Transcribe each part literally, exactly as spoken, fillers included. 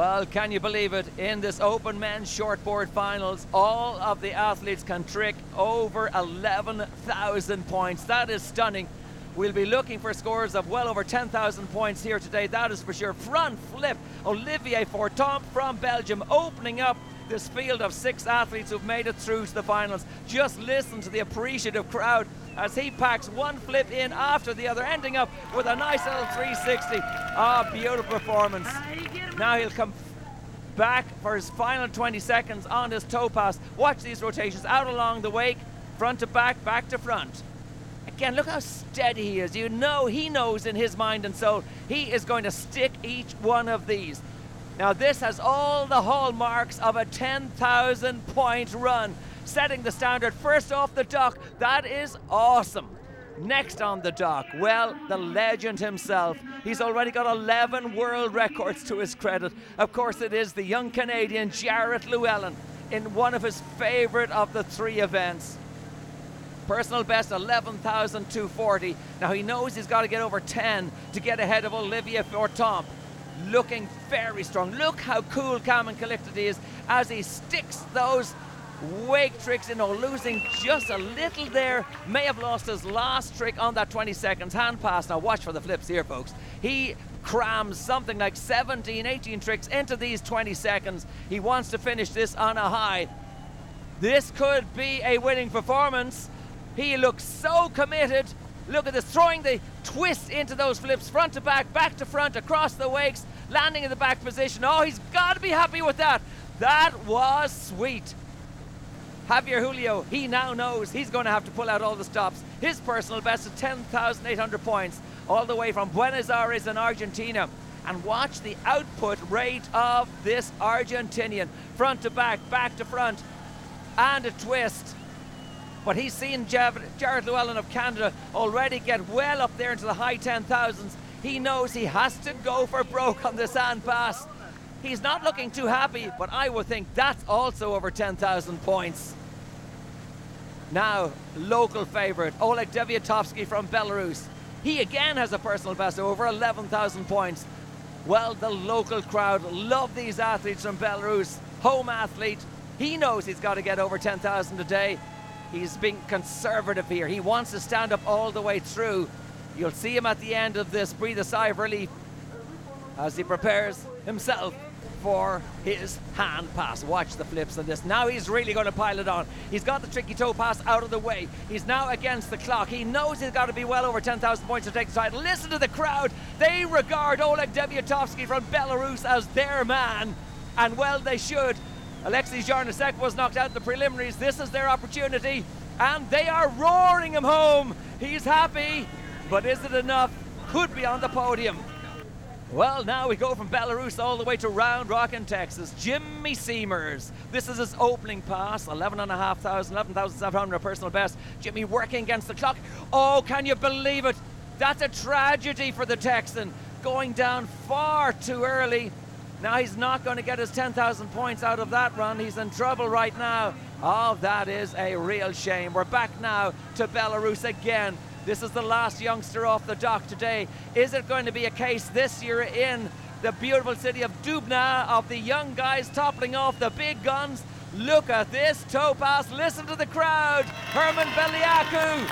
Well, can you believe it? In this open men's shortboard finals, all of the athletes can trick over eleven thousand points. That is stunning. We'll be looking for scores of well over ten thousand points here today, that is for sure. Front flip, Olivier Fortomp from Belgium, opening up this field of six athletes who've made it through to the finals. Just listen to the appreciative crowd as he packs one flip in after the other, ending up with a nice little three sixty. Ah, oh, beautiful performance. Now he'll come back for his final twenty seconds on his toe pass. Watch these rotations out along the wake, front to back, back to front. Again, look how steady he is. You know, he knows in his mind and soul he is going to stick each one of these. Now this has all the hallmarks of a ten thousand point run, setting the standard first off the dock. That is awesome. Next on the dock, well, the legend himself. He's already got eleven world records to his credit. Of course, it is the young Canadian Jarrett Llewellyn in one of his favorite of the three events. Personal best eleven thousand two hundred forty. Now he knows he's got to get over ten to get ahead of Olivier Fortomp. Looking very strong. Look how cool, calm and collected he is as he sticks those wake tricks, you know, losing just a little there. May have lost his last trick on that twenty seconds hand pass. Now watch for the flips here, folks. He crams something like seventeen, eighteen tricks into these twenty seconds. He wants to finish this on a high. This could be a winning performance. He looks so committed. Look at this, throwing the twist into those flips, front to back, back to front, across the wakes, landing in the back position. Oh, he's got to be happy with that. That was sweet. Javier Julio, he now knows he's going to have to pull out all the stops. His personal best is ten thousand eight hundred points, all the way from Buenos Aires in Argentina. And watch the output rate of this Argentinian. Front to back, back to front, and a twist. But he's seen Jarrett Llewellyn of Canada already get well up there into the high ten thousands. He knows he has to go for broke on this hand pass. He's not looking too happy, but I would think that's also over ten thousand points. Now, local favourite, Oleg Deviatovsky from Belarus. He again has a personal best of over eleven thousand points. Well, the local crowd love these athletes from Belarus. Home athlete. He knows he's got to get over ten thousand a day. He's being conservative here. He wants to stand up all the way through. You'll see him at the end of this breathe a sigh of relief as he prepares himself for his hand pass. Watch the flips on this. Now he's really going to pile it on. He's got the tricky toe pass out of the way. He's now against the clock. He knows he's got to be well over ten thousand points to take the title. Listen to the crowd. They regard Oleg Deviatovsky from Belarus as their man. And well, they should. Alexei Jarnasek was knocked out in the preliminaries. This is their opportunity, and they are roaring him home. He's happy, but is it enough? Could be on the podium. Well, now we go from Belarus all the way to Round Rock in Texas. Jimmy Seamers. This is his opening pass. eleven thousand five hundred, eleven thousand seven hundred personal best. Jimmy working against the clock. Oh, can you believe it? That's a tragedy for the Texan. Going down far too early. Now he's not going to get his ten thousand points out of that run. He's in trouble right now. Oh, that is a real shame. We're back now to Belarus again. This is the last youngster off the dock today. Is it going to be a case this year in the beautiful city of Dubna of the young guys toppling off the big guns? Look at this toe pass. Listen to the crowd. Herman Beliaku.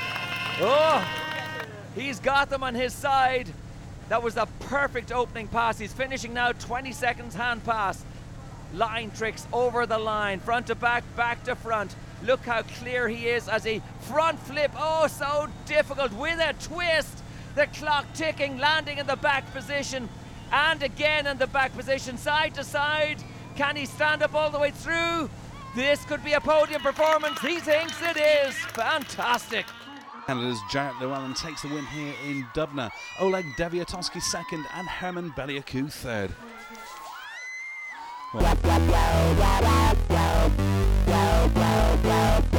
Oh, he's got them on his side. That was a perfect opening pass. He's finishing now twenty seconds hand pass. Line tricks over the line, front to back, back to front. Look how clear he is as he front flip. Oh, so difficult with a twist. The clock ticking, landing in the back position. And again in the back position, side to side. Can he stand up all the way through? This could be a podium performance. He thinks it is. Fantastic. Canada's Jarrett Llewellyn takes the win here in Dubna. Oleg Deviatovsky second and Herman Beliaku third. Well.